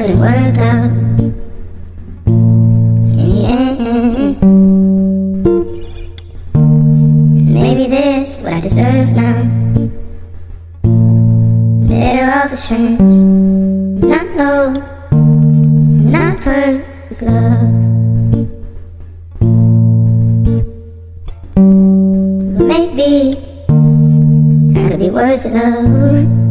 couldn't work out in the end. Maybe this is what I deserve now. Better off as friends. Not know, not perfect love, but maybe I could be worth it, love.